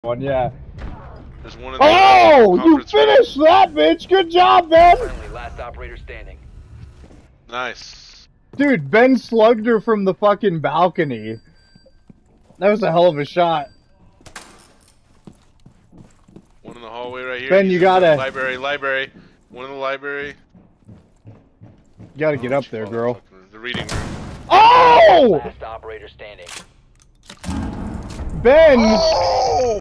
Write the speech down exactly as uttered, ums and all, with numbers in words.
One, yeah. There's one in the Oh, you finished room. that, bitch! Good job, Ben! Last operator standing. Nice. Dude, Ben slugged her from the fucking balcony. That was a hell of a shot. One in the hallway right here. Ben, you gotta... Library, library. One in the library. You gotta get up there, girl. The reading room. Oh! Last operator standing. Ben! Oh!